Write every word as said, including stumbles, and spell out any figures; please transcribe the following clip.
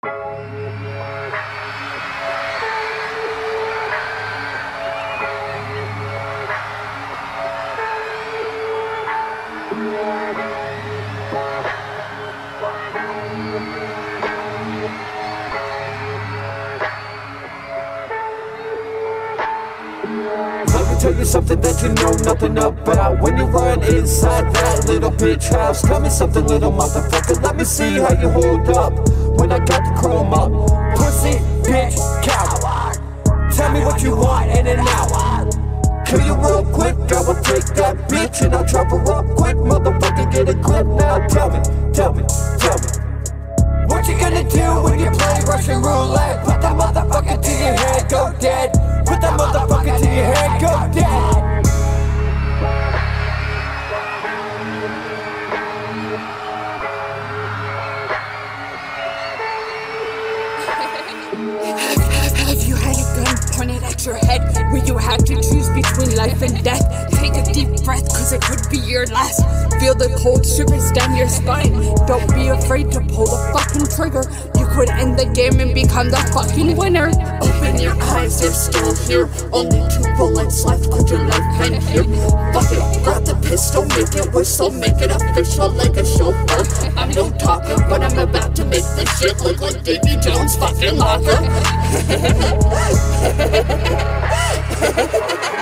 Let me tell you something that you know nothing about. When you run inside that little bitch house, tell me something, little motherfucker, let me see how you hold up. When I got the chrome up, pussy, bitch, coward. Tell me what you want in and out. Kill you real quick, I will take that bitch and I'll drop her up quick. Motherfucker, get a clip now. Tell me, tell me, tell me, what you gonna do when you play Russian roulette? Put that motherfucker to your head, go dead. Put that motherfucker to your head, go dead. Have you had a gun pointed at your head where you had to choose between life and death? Take a deep breath, cause it could be your last. Feel the cold shivers down your spine. Don't be afraid to pull the fucking trigger. You could end the game and become the fucking winner. Open your eyes, they're still here. Only two bullets left, could your life end here? Fuck it, grab the pistol, make it whistle, make it official like a chauffeur. I'm no talker, but I'm about to make this shit look like Davy Jones' fucking locker.